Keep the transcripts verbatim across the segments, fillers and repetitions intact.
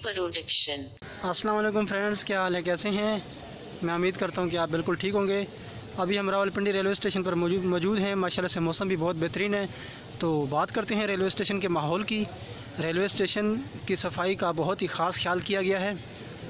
Production. अस्सलाम वालेकुम friends, क्या हाल है, कैसे हैं? मैं उम्मीद करता हूं कि आप बिल्कुल ठीक होंगे। अभी हम रावलपिंडी रेलवे स्टेशन पर मौजूद मौजूद हैं। माशाल्लाह से मौसम भी बहुत बेहतरीन है। तो बात करते हैं रेलवे स्टेशन के माहौल की। रेलवे स्टेशन की सफाई का बहुत ही ख़ास ख्याल किया गया है।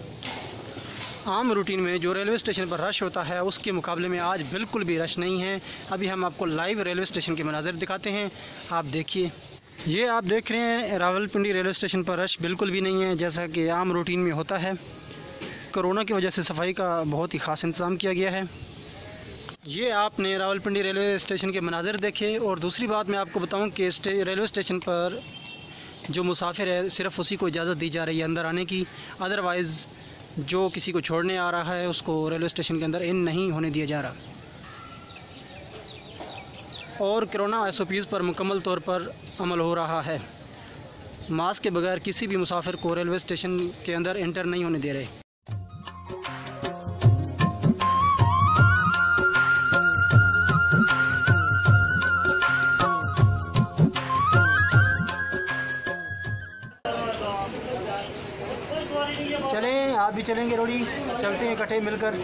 आम रूटीन में जो रेलवे स्टेशन पर रश होता है उसके मुकाबले में आज बिल्कुल भी रश नहीं है। अभी हम आपको लाइव रेलवे स्टेशन के मनाज़र दिखाते हैं, आप देखिए। ये आप देख रहे हैं रावलपिंडी रेलवे स्टेशन पर रश बिल्कुल भी नहीं है, जैसा कि आम रूटीन में होता है। कोरोना की वजह से सफाई का बहुत ही ख़ास इंतज़ाम किया गया है। ये आपने रावलपिंडी रेलवे स्टेशन के मनाज़र देखे। और दूसरी बात मैं आपको बताऊं कि रेलवे स्टेशन पर जो मुसाफिर है सिर्फ़ उसी को इजाज़त दी जा रही है अंदर आने की। अदरवाइज़ जो किसी को छोड़ने आ रहा है उसको रेलवे स्टेशन के अंदर इन नहीं होने दिया जा रहा। और कोरोना एस ओ पीज़ पर मुकम्मल तौर पर अमल हो रहा है। मास्क के बगैर किसी भी मुसाफिर को रेलवे स्टेशन के अंदर एंटर नहीं होने दे रहे। चलें, आप भी चलेंगे रोड़ी, चलते हैं इकट्ठे मिलकर।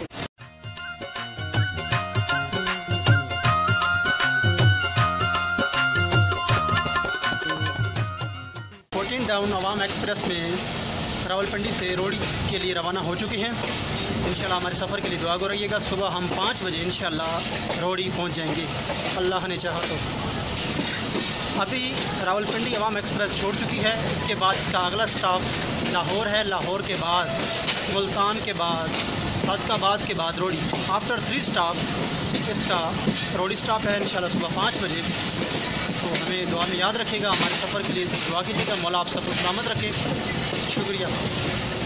फोर्टीन डाउन अवाम एक्सप्रेस में रावलपिंडी से रोड़ी के लिए रवाना हो चुके हैं। इंशाल्लाह हमारे सफ़र के लिए दुआ करो रहिएगा। सुबह हम पाँच बजे इंशाल्लाह रोड़ी पहुंच जाएंगे, अल्लाह ने चाहा तो। अभी रावलपिंडी अवाम एक्सप्रेस छोड़ चुकी है। इसके बाद इसका अगला स्टॉप लाहौर है। लाहौर के बाद मुल्तान के बाद सादकाबाद के बाद रोड़ी। आफ्टर थ्री स्टॉप इसका रोड़ी स्टॉप है इंशाल्लाह सुबह पाँच बजे। तो हमें दुआ में याद रखिएगा, हमारे सफ़र के लिए दुआ कीजिएगा। मौला आप सबको सलामत रखे। शुक्रिया।